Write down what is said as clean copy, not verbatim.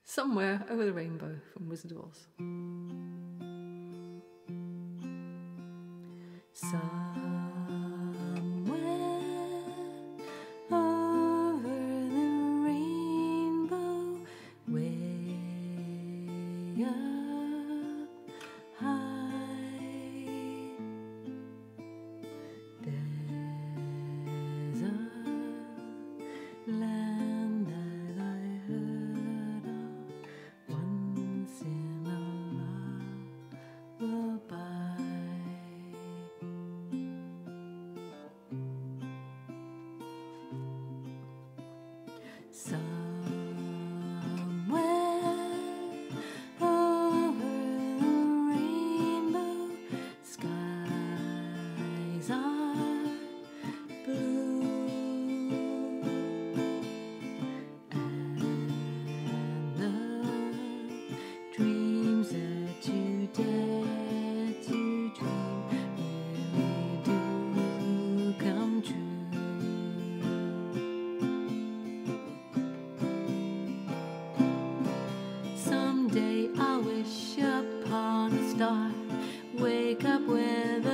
Somewhere Over the Rainbow from Wizard of Oz. Somewhere over the rainbow, way up high, there's a land that I heard of once in a lullaby. Somewhere over the rainbow, skies are blue, and the dreams that you dare to dream really do come true. Someday I'll wish upon a star, wake up with a